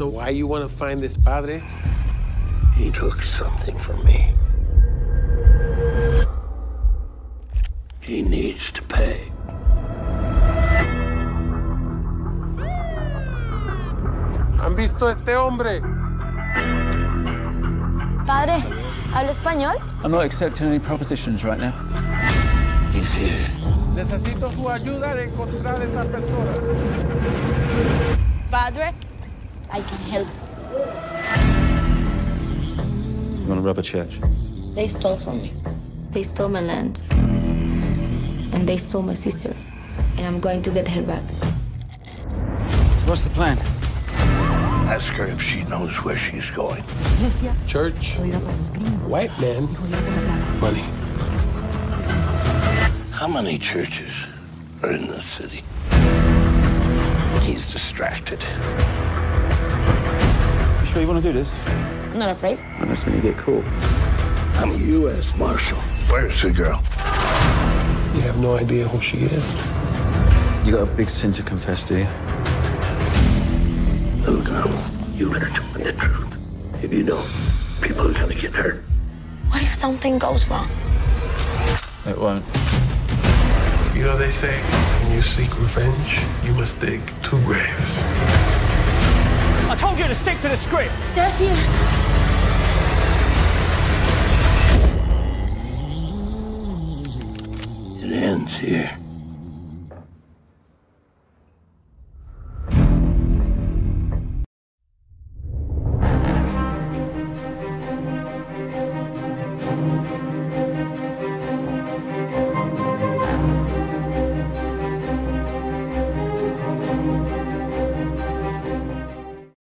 So why you want to find this padre? He took something from me. He needs to pay. ¿Han visto a este hombre? Padre, ¿habla español? I'm not accepting any propositions right now. He's here. Necesito su ayuda de encontrar a esta persona. Padre, I can help. You want to rob a church? They stole from me. They stole my land. And they stole my sister. And I'm going to get her back. So what's the plan? Ask her if she knows where she's going. Church, white man, money. How many churches are in this city? He's distracted. You sure you want to do this? I'm not afraid. Unless when you get caught. I'm a U.S. Marshal. Where's the girl? You have no idea who she is. You got a big sin to confess, do you? Little girl, you better tell me the truth. If you don't, people are gonna get hurt. What if something goes wrong? It won't. You know, they say, when you seek revenge, you must dig 2 graves. I told you to stick to the script. They're here. It ends here.